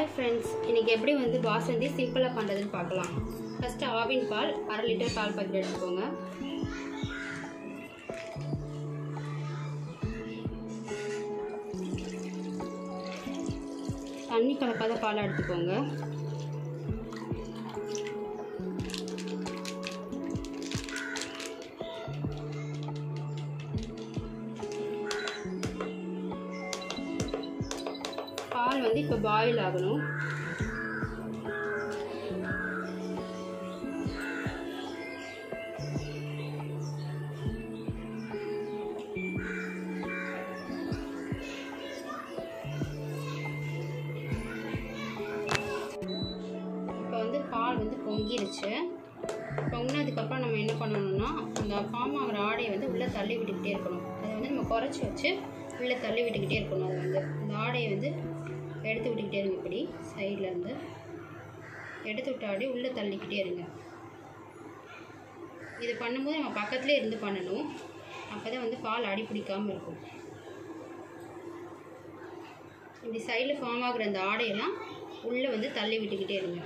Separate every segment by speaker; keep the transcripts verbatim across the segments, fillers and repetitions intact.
Speaker 1: Hi friends, இன்னைக்கு எப்படி வந்து பாசந்தி சிம்பிளா பண்றதுன்னு பார்க்கலாம். ஃபர்ஸ்ட் ஆவின் பால் அரை லிட்டர் பால் பாக்கெட் எடுத்துக்கோங்க. தண்ணி கலக்காத பால் எடுத்துக்கோங்க. பால் வந்து இப்போ பாயில் ஆகணும். இப்போ வந்து பால் வந்து பொங்கிருச்சு. பொங்கினதுக்கப்புறம் நம்ம என்ன பண்ணணும்னா அந்த ஃபார்ம் ஆகிற ஆடையை வந்து உள்ளே தள்ளி விட்டுக்கிட்டே இருக்கணும். அதை வந்து நம்ம குறைச்சி வச்சு உள்ளே தள்ளி விட்டுக்கிட்டே இருக்கணும். அது வந்து அந்த ஆடையை வந்து எடுத்து விட்டுக்கிட்டே இருங்க. இப்படி சைடில் இருந்து எடுத்து விட்ட ஆடி உள்ளே தள்ளிக்கிட்டே இருங்க. இது பண்ணும்போது நம்ம பக்கத்துலேயே இருந்து பண்ணணும். அப்போ தான் வந்து பால் அடி பிடிக்காமல் இருக்கும். இப்படி சைடில் ஃபார்ம் ஆகிற அந்த ஆடையெல்லாம் உள்ளே வந்து தள்ளி விட்டுக்கிட்டே இருங்க.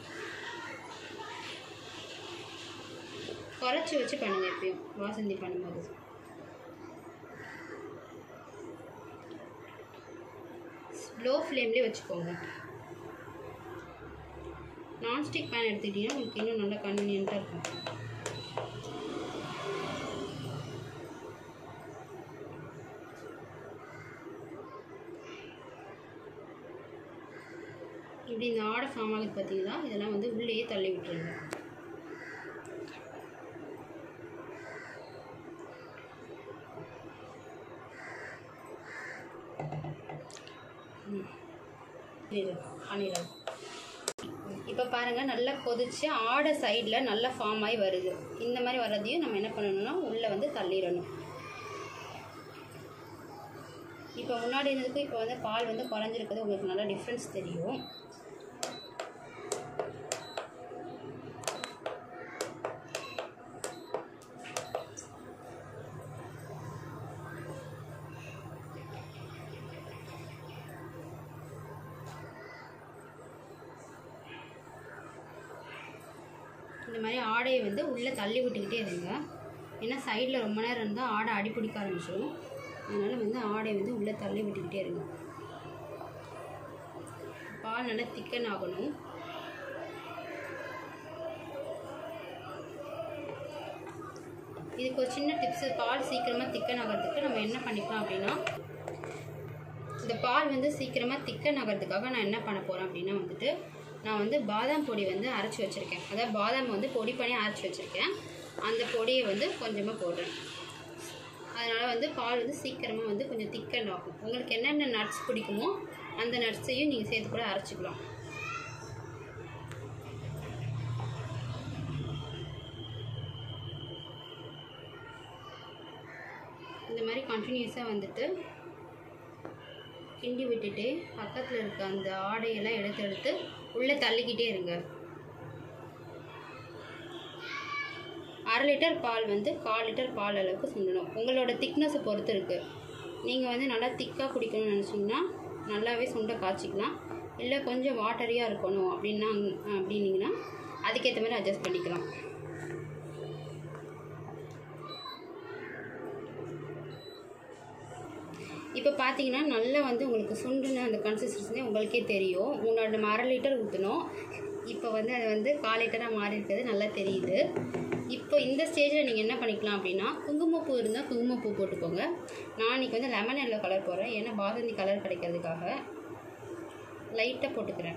Speaker 1: குறைச்சி வச்சு பண்ணுங்கள். எப்பயும் பாசந்தி பண்ணும்போது லோ ஃப்ளேம்லேயே வச்சுக்கோங்க. நான்ஸ்டிக் பேன் எடுத்துக்கிட்டிங்கன்னா உங்களுக்கு இன்னும் நல்லா கன்வீனியண்ட்டாக இருக்கும். இப்படி இந்த ஆடை ஃபார்ம் ஆகுது பார்த்தீங்கன்னா இதெல்லாம் வந்து உள்ளேயே தள்ளி விட்டுருங்க. பண்ணிடலாம். இப்போ பாருங்கள், நல்லா கொதிச்சு ஆடை சைடில் நல்லா ஃபார்ம் ஆகி வருது. இந்த மாதிரி வர்றதையும் நம்ம என்ன பண்ணணும்னா உள்ளே வந்து தள்ளிடணும். இப்போ முன்னாடி இருந்ததுக்கும் இப்போ வந்து பால் வந்து குறைஞ்சிருக்கிறது உங்களுக்கு நல்லா டிஃப்ரென்ஸ் தெரியும். இந்த மாதிரி ஆடையை வந்து உள்ளே தள்ளி விட்டுக்கிட்டே இருங்க. ஏன்னா சைடில் ரொம்ப நேரம் இருந்தால் ஆடை அடி பிடிக்க ஆரம்பிச்சிடும். அதனால் வந்து ஆடையை வந்து உள்ளே தள்ளி விட்டுக்கிட்டே இருங்க. பால் நல்லா திக்கன் ஆகணும். இதுக்கு ஒரு சின்ன டிப்ஸு, பால் சீக்கிரமாக திக்கன் ஆகிறதுக்கு நம்ம என்ன பண்ணிக்கலாம் அப்படின்னா, இந்த பால் வந்து சீக்கிரமாக திக்கன் ஆகிறதுக்காக நான் என்ன பண்ண போகிறேன் அப்படின்னா வந்துட்டு நான் வந்து பாதாம் பொடி வந்து அரைச்சி வச்சுருக்கேன். அதாவது பாதாம் வந்து பொடி பண்ணி அரைச்சி வச்சுருக்கேன். அந்த பொடியை வந்து கொஞ்சமாக போடுறேன். அதனால் வந்து பால் வந்து சீக்கிரமாக வந்து கொஞ்சம் திக்கன் ஆகும். உங்களுக்கு என்னென்ன நட்ஸ் பிடிக்குமோ அந்த நட்ஸையும் நீங்கள் சேர்த்து கூட அரைச்சிக்கலாம். இந்த மாதிரி கண்டினியூஸாக வந்துட்டு கிண்டி விட்டுட்டு பக்கத்தில் இருக்க அந்த ஆடையெல்லாம் எடுத்து எடுத்து உள்ளே தள்ளிக்கிட்டே இருங்க. அரை லிட்டர் பால் வந்து கால் லிட்டர் பால் அளவுக்கு சுண்டணும். உங்களோட திக்னஸை பொறுத்து இருக்குது. நீங்கள் வந்து நல்லா திக்காக குடிக்கணும்னு நினச்சிங்கன்னா நல்லாவே சுண்டை காய்ச்சிக்கலாம். இல்லை கொஞ்சம் வாட்டரியாக இருக்கணும் அப்படின்னா அப்படின்னீங்கன்னா அதுக்கேற்ற மாதிரி அட்ஜஸ்ட் பண்ணிக்கலாம். இப்போ பார்த்தீங்கன்னா நல்லா வந்து உங்களுக்கு சுண்டுன அந்த கன்சிஸ்டன்சி உங்களுக்கே தெரியும். முன்னாடி நம்ம அரை லிட்டர் ஊற்றணும். இப்போ வந்து அது வந்து கால் லிட்டராக மாறி இருக்கிறது நல்லா தெரியுது. இப்போ இந்த ஸ்டேஜில் நீங்கள் என்ன பண்ணிக்கலாம் அப்படின்னா, குங்குமப்பூ இருந்தால் குங்குமப்பூ போட்டுக்கோங்க. நான் இன்றைக்கி வந்து லெமன் எல்லோ கலர் போடுறேன். ஏன்னா பாசந்தி கலர் கிடைக்கிறதுக்காக லைட்டாக போட்டுக்கிறேன்.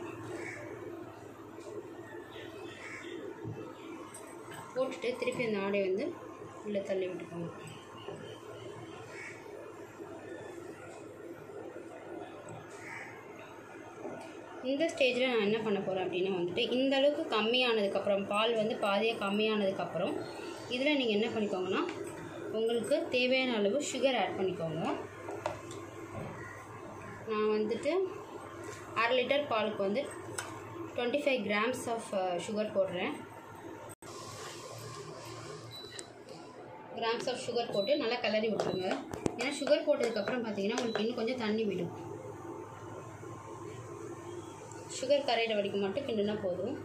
Speaker 1: போட்டுட்டு திருப்பி அந்த ஆடை வந்து உள்ளே தள்ளி விட்டுக்கோங்க. இந்த ஸ்டேஜில் நான் என்ன பண்ண போகிறேன் அப்படின்னா வந்துட்டு இந்த அளவுக்கு கம்மியானதுக்கப்புறம் பால் வந்து பாதியாக கம்மியானதுக்கப்புறம் இதில் நீங்கள் என்ன பண்ணிக்கோங்கன்னா உங்களுக்கு தேவையான அளவு சுகர் ஆட் பண்ணிக்கோங்க. நான் வந்துட்டு அரை லிட்டர் பாலுக்கு வந்து twenty five grams of sugar போடுறேன். கிராம்ஸ் ஆஃப் சுகர் போட்டு நல்லா கிளறி விட்டுருங்க. ஏன்னா சுகர் போட்டதுக்கப்புறம் பார்த்தீங்கன்னா உங்களுக்கு இன்னும் கொஞ்சம் தண்ணி விடும். சுகர் கரையிற வரைக்கும் மட்டும் கிண்டுனா போதும்.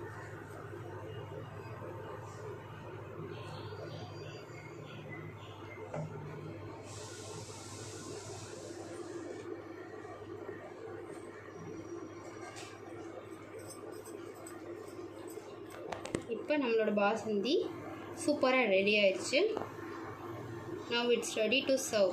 Speaker 1: இப்போ நம்மளோட பாசந்தி சூப்பராக ரெடி ஆயிடுச்சு. Now it's ready to serve.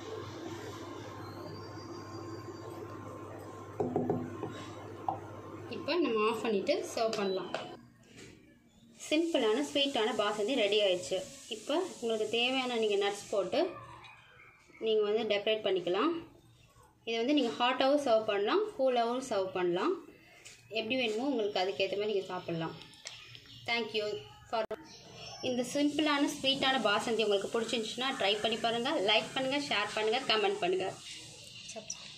Speaker 1: இப்போ நம்ம ஆஃப் பண்ணிவிட்டு சர்வ் பண்ணலாம். சிம்பிளான ஸ்வீட்டான பாசந்தி ரெடி ஆயிடுச்சு. இப்போ உங்களுக்கு தேவையான நீங்கள் நட்ஸ் போட்டு நீங்கள் வந்து டெக்கரேட் பண்ணிக்கலாம். இதை வந்து நீங்கள் ஹாட்டாகவும் சர்வ் பண்ணலாம், கூலாகவும் சர்வ் பண்ணலாம். எப்படி வேணுமோ உங்களுக்கு அதுக்கேற்ற மாதிரி நீங்கள் சாப்பிட்லாம். தேங்க்யூ ஃபார் இந்த சிம்பிளான ஸ்வீட்டான பாசந்தி உங்களுக்கு பிடிச்சிருந்துச்சுன்னா ட்ரை பண்ணி பாருங்கள். லைக் பண்ணுங்கள், ஷேர் பண்ணுங்கள், கமெண்ட் பண்ணுங்கள்.